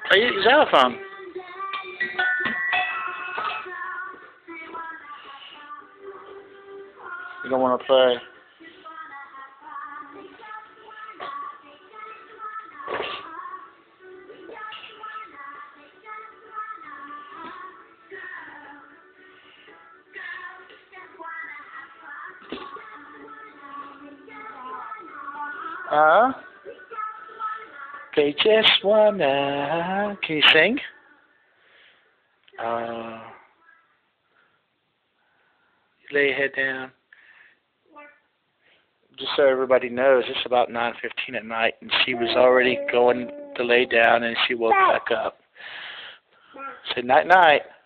Are you xylophone? You don't want to play. Okay, just wanna. Can you sing? Lay your head down. Just so everybody knows, it's about 9:15 at night, and she was already going to lay down, and she woke back up. Say night night.